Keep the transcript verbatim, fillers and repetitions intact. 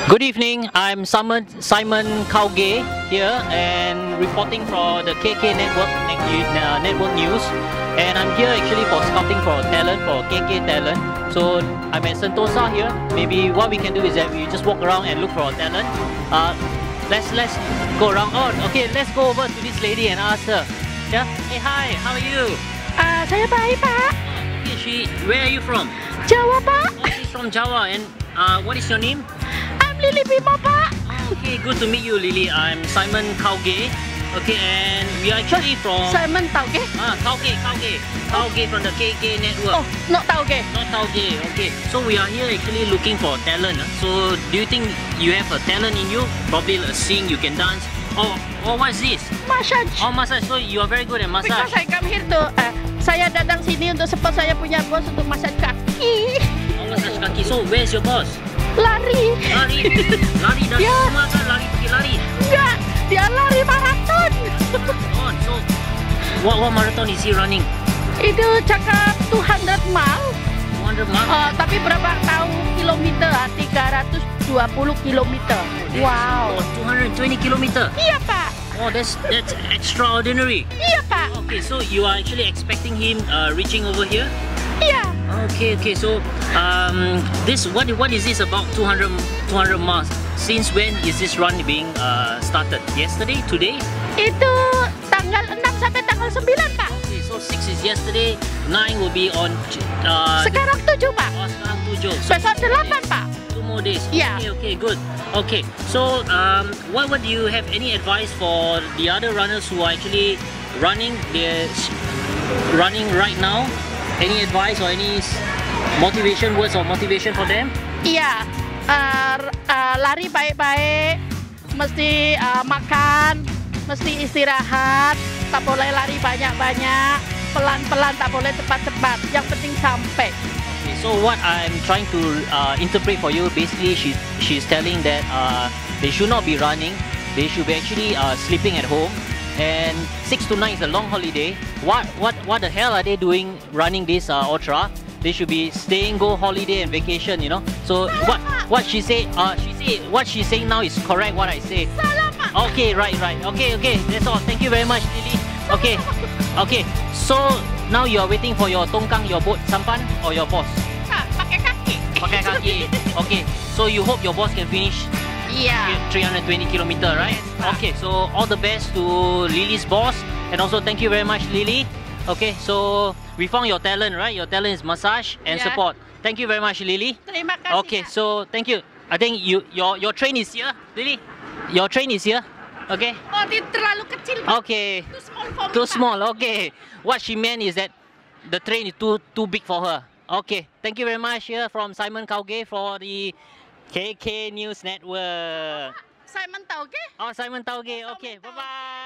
Good evening, I'm Simon, Simon Gei here and reporting for the Gei Gei Network, uh, Network News, and I'm here actually for scouting for talent, for Gei Gei talent. So I'm at Sentosa here. Maybe what we can do is that we just walk around and look for our talent. Uh, let's let's go around. Oh, okay, let's go over to this lady and ask her. Yeah. Hey, hi. How are you? Ah, saya baik, Pak. Okay, she. Where are you from? Jawa, Pak. Oh, she's from Java. And uh, what is your name? I'm Lily Bimo, Pak. Okay, good to meet you, Lily. I'm Simon Gei. Okay, and we are actually from Simon Gei. Ah, Gei, Gei, Gei from the Gei Gei Network. Oh, not Gei. Not Gei. Okay, so we are here actually looking for talent. So, do you think you have a talent in you? Probably uh, sing, you can dance. Oh, oh, what is this? Massage. Oh, massage. So you are very good at massage. Because I come here to, uh, saya datang sini untuk support saya punya bos untuk massage kaki. Oh, massage kaki. So where's your boss? Lari. Lari. Lari dari Ya. rumah kan? Lari pergi lari. Enggak, dia lari maraton. Oh, so what what marathon is he running? Itu cakap two hundred mile. two hundred miles. Uh, tapi berapa tahu kilometer? Ah, tiga ratus dua puluh kilometer. Wow. Oh, two hundred twenty kilometer. Iya, Pak. Oh, that's that's extraordinary. Iya, Pak. Okay, so you are actually expecting him uh, reaching over here? Iya. Okay, okay. So, um, this what what is this about two hundred miles? Since when is this run being uh, started? Yesterday, today? Itu tanggal enam sampai tanggal sembilan, Pak. Okay, so six is yesterday, nine will be on. Uh, Sekarang tujuh, Pak. Oh, sekarang tujuh. So Besok delapan, Pak. two more days. Yeah. Okay, okay, good. Okay, so um, what what do you have any advice for the other runners who are actually running? They're running right now. Any advice or any motivation words or motivation for them? Iya, uh, uh, lari baik-baik, mesti uh, makan, mesti istirahat, tak boleh lari banyak-banyak, pelan-pelan, tak boleh cepat-cepat, yang penting sampai. Okay, so what I'm trying to uh, interpret for you, basically she, she's telling that uh, they should not be running, they should be actually uh, sleeping at home. And six to nine is a long holiday. What what what the hell are they doing running this uh, ultra? They should be staying, go holiday and vacation, you know. So what what she say? Uh, she say what she's saying now is correct. What I say. Selamat. Okay, right, right. Okay, okay. That's all. Thank you very much, Lily. Okay, okay. So now you are waiting for your tongkang, your boat sampan, or your boss? Nah, pakai kaki. Pakai kaki. Okay. So you hope your boss can finish Iya. three hundred twenty kilometer, right? Okay, so all the best to Lily's boss, and also thank you very much, Lily. Okay, so we found your talent, right? Your talent is massage and Yeah. support. Thank you very much, Lily. Terima kasih. Okay, Kak. so thank you. I think you your your train is here, Lily. Your train is here. Okay. Oh, dia terlalu kecil, Pak. Okay. Too small for me, Too Pak. small. Okay. What she meant is that the train is too too big for her. Okay. Thank you very much here from Simon Gei for the Gei Gei News Network. Simon Gei. Oh, Simon Gei. Okay. Bye bye.